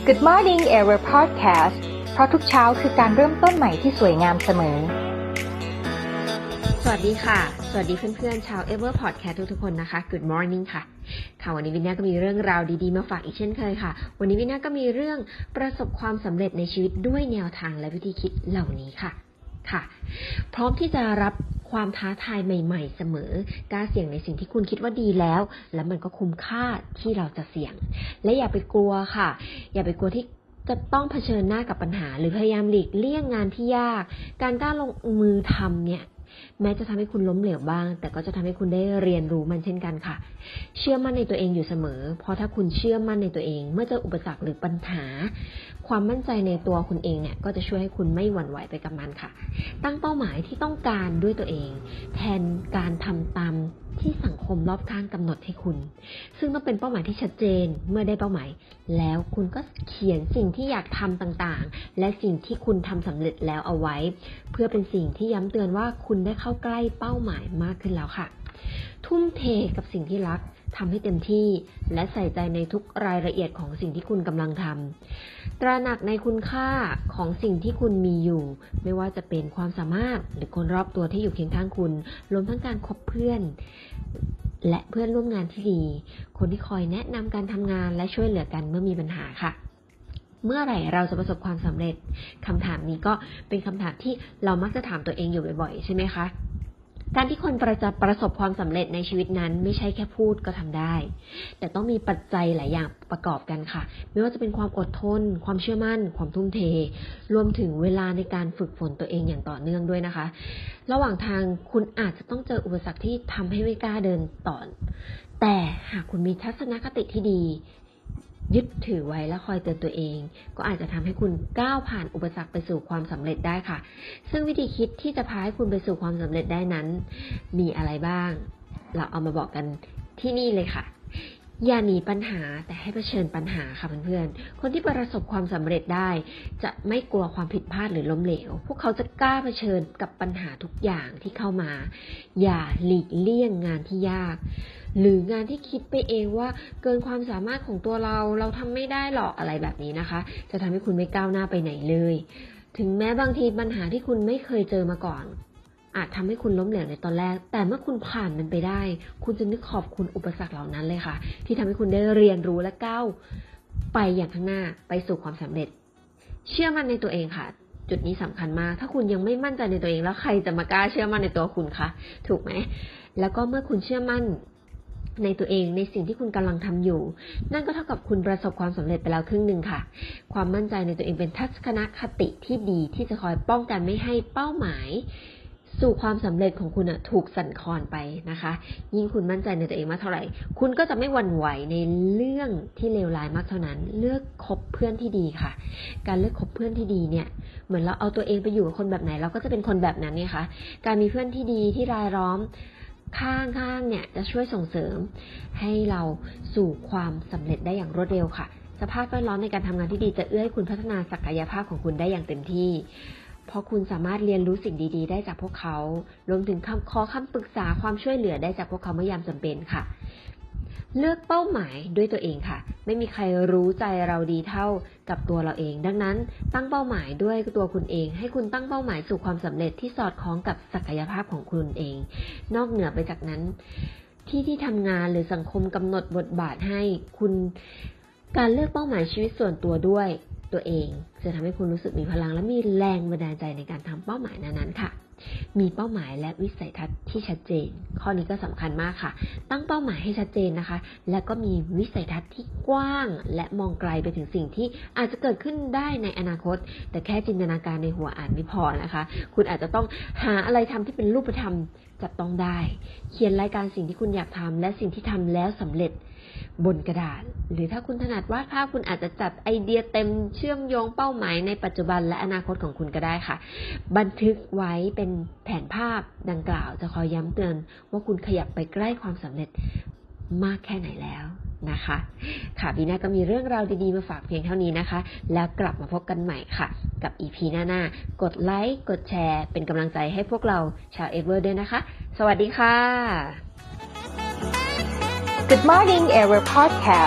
Good Morning Ever Podcast เพราะทุกเช้าคือการเริ่มต้นใหม่ที่สวยงามเสมอสวัสดีค่ะสวัสดีเพื่อนๆชาว Ever Podcast ทุกๆคนนะคะ Good Morning ค่ะวันนี้วินาก็มีเรื่องราวดีๆมาฝากอีกเช่นเคยค่ะวันนี้วินาก็มีเรื่องประสบความสำเร็จในชีวิตด้วยแนวทางและวิธีคิดเหล่านี้ค่ะพร้อมที่จะรับความท้าทายใหม่ๆเสมอกล้าเสี่ยงในสิ่งที่คุณคิดว่าดีแล้วและมันก็คุ้มค่าที่เราจะเสี่ยงและอย่าไปกลัวค่ะอย่าไปกลัวที่จะต้องเผชิญหน้ากับปัญหาหรือพยายามหลีกเลี่ยงงานที่ยากการกล้าลงมือทำเนี่ยแม้จะทำให้คุณล้มเหลวบ้างแต่ก็จะทำให้คุณได้เรียนรู้มันเช่นกันค่ะเชื่อมั่นในตัวเองอยู่เสมอเพราะถ้าคุณเชื่อมั่นในตัวเองเมื่อเจออุปสรรคหรือปัญหาความมั่นใจในตัวคุณเองเนี่ยก็จะช่วยให้คุณไม่หวั่นไหวไปกับมันค่ะตั้งเป้าหมายที่ต้องการด้วยตัวเองแทนการทำตามที่สังคมรอบข้างกำหนดให้คุณซึ่งต้องเป็นเป้าหมายที่ชัดเจนเมื่อได้เป้าหมายแล้วคุณก็เขียนสิ่งที่อยากทำต่างๆและสิ่งที่คุณทำสำเร็จแล้วเอาไว้เพื่อเป็นสิ่งที่ย้ำเตือนว่าคุณได้เข้าใกล้เป้าหมายมากขึ้นแล้วค่ะทุ่มเทกับสิ่งที่รักทำให้เต็มที่และใส่ใจในทุกรายละเอียดของสิ่งที่คุณกำลังทำตระหนักในคุณค่าของสิ่งที่คุณมีอยู่ไม่ว่าจะเป็นความสามารถหรือคนรอบตัวที่อยู่เคียงข้างคุณรวมทั้งการคบเพื่อนและเพื่อนร่วมงานที่ดีคนที่คอยแนะนำการทำงานและช่วยเหลือกันเมื่อมีปัญหาค่ะเมื่อไหร่เราจะประสบความสำเร็จคำถามนี้ก็เป็นคำถามที่เรามักจะถามตัวเองอยู่บ่อยๆใช่ไหมคะการที่คนจะประสบความสำเร็จในชีวิตนั้นไม่ใช่แค่พูดก็ทำได้แต่ต้องมีปัจจัยหลายอย่างประกอบกันค่ะไม่ว่าจะเป็นความอดทนความเชื่อมั่นความทุ่มเทรวมถึงเวลาในการฝึกฝนตัวเองอย่างต่อเนื่องด้วยนะคะระหว่างทางคุณอาจจะต้องเจออุปสรรคที่ทำให้ไม่กล้าเดินต่อแต่หากคุณมีทัศนคติที่ดียึดถือไว้และคอยเตือนตัวเองก็อาจจะทำให้คุณก้าวผ่านอุปสรรคไปสู่ความสำเร็จได้ค่ะซึ่งวิธีคิดที่จะพาให้คุณไปสู่ความสำเร็จได้นั้นมีอะไรบ้างเราเอามาบอกกันที่นี่เลยค่ะอย่าหนีปัญหาแต่ให้เผชิญปัญหาค่ะเพื่อนๆคนที่ประสบความสำเร็จได้จะไม่กลัวความผิดพลาดหรือล้มเหลวพวกเขาจะกล้าเผชิญกับปัญหาทุกอย่างที่เข้ามาอย่าหลีกเลี่ยงงานที่ยากหรืองานที่คิดไปเองว่าเกินความสามารถของตัวเราทำไม่ได้หรอกอะไรแบบนี้นะคะจะทำให้คุณไม่ก้าวหน้าไปไหนเลยถึงแม้บางทีปัญหาที่คุณไม่เคยเจอมาก่อนอาจทำให้คุณล้มเหลวในตอนแรกแต่เมื่อคุณผ่านมันไปได้คุณจะนึกขอบคุณอุปสรรคเหล่านั้นเลยค่ะที่ทำให้คุณได้เรียนรู้และก้าวไปอย่างข้างหน้าไปสู่ความสำเร็จเชื่อมั่นในตัวเองค่ะจุดนี้สำคัญมากถ้าคุณยังไม่มั่นใจในตัวเองแล้วใครจะมากล้าเชื่อมั่นในตัวคุณคะถูกไหมแล้วก็เมื่อคุณเชื่อมั่นในตัวเองในสิ่งที่คุณกำลังทำอยู่นั่นก็เท่ากับคุณประสบความสำเร็จไปแล้วครึ่งหนึ่งค่ะความมั่นใจในตัวเองเป็นทัศนคติที่ดีที่จะคอยป้องกันไม่ให้เป้าหมายสู่ความสำเร็จของคุณถูกสั่นคลอนไปนะคะยิ่งคุณมั่นใจในตัวเองมากเท่าไหร่คุณก็จะไม่หวั่นไหวในเรื่องที่เลวร้ายมากเท่านั้นเลือกคบเพื่อนที่ดีค่ะการเลือกคบเพื่อนที่ดีเนี่ยเหมือนเราเอาตัวเองไปอยู่กับคนแบบไหนเราก็จะเป็นคนแบบนั้นเนี่ยค่ะการมีเพื่อนที่ดีที่รายล้อมข้างเนี่ยจะช่วยส่งเสริมให้เราสู่ความสำเร็จได้อย่างรวดเร็วค่ะสภาพแวดล้อมในการทำงานที่ดีจะเอื้อให้คุณพัฒนาศักยภาพของคุณได้อย่างเต็มที่เพราะคุณสามารถเรียนรู้สิ่งดีๆได้จากพวกเขารวมถึงขอคำปรึกษาความช่วยเหลือได้จากพวกเขาเมื่อยามจำเป็นค่ะเลือกเป้าหมายด้วยตัวเองค่ะไม่มีใครรู้ใจเราดีเท่ากับตัวเราเองดังนั้นตั้งเป้าหมายด้วยตัวคุณเองให้คุณตั้งเป้าหมายสู่ความสำเร็จที่สอดคล้องกับศักยภาพของคุณเองนอกเหนือไปจากนั้นที่ทำงานหรือสังคมกำหนดบทบาทให้คุณการเลือกเป้าหมายชีวิตส่วนตัวด้วยตัวเองจะทำให้คุณรู้สึกมีพลังและมีแรงบันดาลใจในการทำเป้าหมายนั้นๆค่ะมีเป้าหมายและวิสัยทัศน์ที่ชัดเจนข้อนี้ก็สำคัญมากค่ะตั้งเป้าหมายให้ชัดเจนนะคะและก็มีวิสัยทัศน์ที่กว้างและมองไกลไปถึงสิ่งที่อาจจะเกิดขึ้นได้ในอนาคตแต่แค่จินตนาการในหัวอาจไม่พอนะคะคุณอาจจะต้องหาอะไรทำที่เป็นรูปธรรมจับต้องได้เขียนรายการสิ่งที่คุณอยากทำและสิ่งที่ทำแล้วสำเร็จบนกระดาษหรือถ้าคุณถนัดวาดภาพคุณอาจจะจัดไอเดียเต็มเชื่อมโยงเป้าหมายในปัจจุบันและอนาคตของคุณก็ได้ค่ะบันทึกไว้เป็นแผนภาพดังกล่าวจะคอยย้ำเตือนว่าคุณขยับไปใกล้ความสำเร็จมากแค่ไหนแล้วนะคะค่ะวีน่าก็มีเรื่องราวดีๆมาฝากเพียงเท่านี้นะคะแล้วกลับมาพบกันใหม่ค่ะกับ EP หน้าๆกดไลค์กดแชร์เป็นกำลังใจให้พวกเราชาวเอเวอร์ด้วยนะคะสวัสดีค่ะ Good Morning Ever Podcast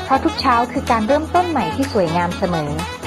เพราะทุกเช้าคือการเริ่มต้นใหม่ที่สวยงามเสมอ